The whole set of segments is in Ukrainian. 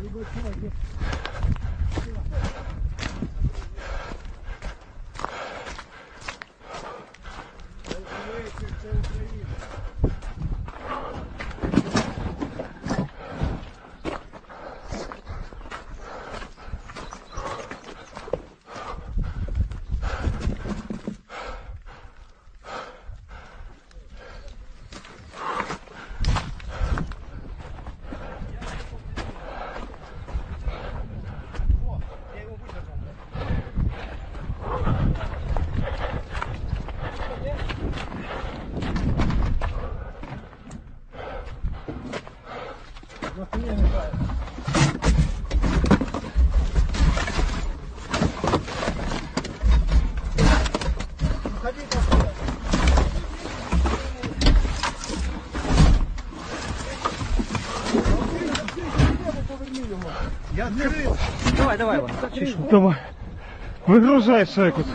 Я открыл. Давай, давай, Иван. Давай. Выгружай шайку.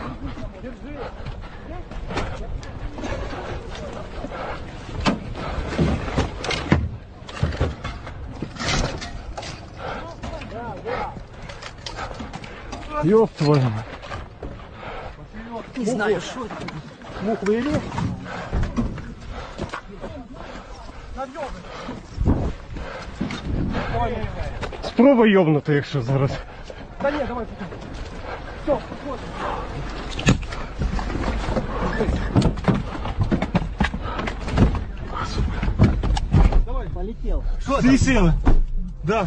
Ёб твою мать. Не знаю, что это. Мух вылез. Спробуй ёбнути, якщо зараз. Да нет, давай. Все, вот. Давай, полетел. Что ты села? Да.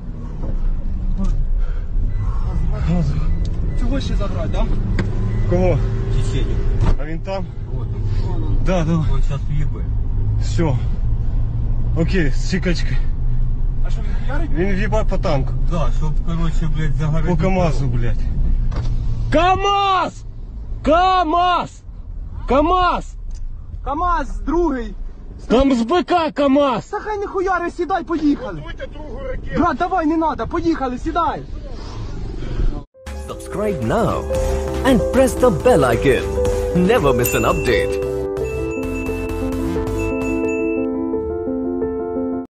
Чего ще забрать, да? Кого? Соседи. А він там? Вот он. Да, давай. Он сейчас въебет. Все. Окей, з чекачкой. А что, він ярик? Він в'їбать по танку. Да, чтоб, короче, блядь, загородить. По КамАЗу, блядь. КамАЗ! КамАЗ! КамАЗ! КамАЗ, другий. Там з БК КамАЗ! Та хай не хуяри, сідай, поїхали. Будьте другу ракету. Брат, давай, не надо, поїхали, сідай. Subscribe now and press the bell icon. Never miss an update.